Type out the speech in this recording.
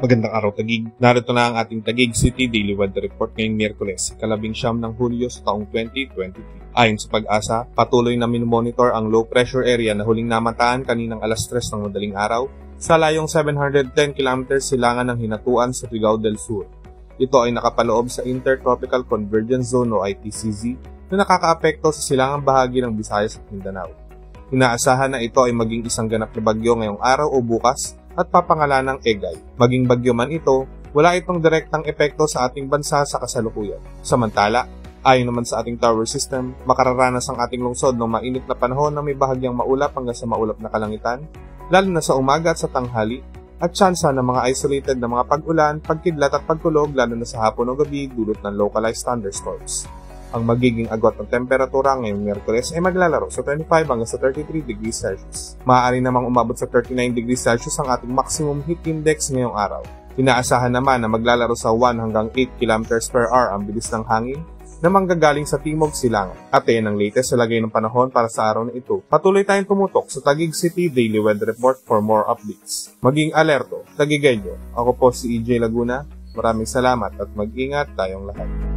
Magandang araw Taguig. Narito na ang ating Taguig City Daily Weather Report ngayong Miyerkules, 19 ng Hulyo sa taong 2023. Ayon sa Pag-asa, patuloy na minomonitor ang low pressure area na huling namataan kaninang alas 3 ng madaling araw sa layong 710 km silangan ng Hinatuan sa Surigao del Sur. Ito ay nakapaloob sa Intertropical Convergence Zone o ITCZ na nakakaapekto sa silangang bahagi ng Visayas at Mindanao. Inaasahan na ito ay maging isang ganap na bagyo ngayong araw o bukas at papangalanang Egay. Maging bagyo man ito, wala itong direktang epekto sa ating bansa sa kasalukuyan. Samantala, ayon naman sa ating tower system, makararanas ang ating lungsod ng mainit na panahon na may bahagyang maulap hanggang sa maulap na kalangitan, lalo na sa umaga at sa tanghali, at tsansa ng mga isolated na mga pag-ulan, pagkidlat at pagkulog lalo na sa hapon o gabi dulot ng localized thunderstorms. Ang magiging agwat ng temperatura ngayong Miyerkules ay maglalaro sa 25 hanggang sa 33 degrees Celsius. Maaari namang umabot sa 39 degrees Celsius ang ating maximum heat index ngayong araw. Inaasahan naman na maglalaro sa 1 hanggang 8 km/h ang bilis ng hangin na manggagaling sa timog silangan. At yan ang latest sa lagay ng panahon para sa araw na ito. Patuloy tayong tumutok sa Taguig City Daily Weather Report for more updates. Maging alerto, Taguigenyo. Ako po si EJ Laguna. Maraming salamat at mag-ingat tayong lahat.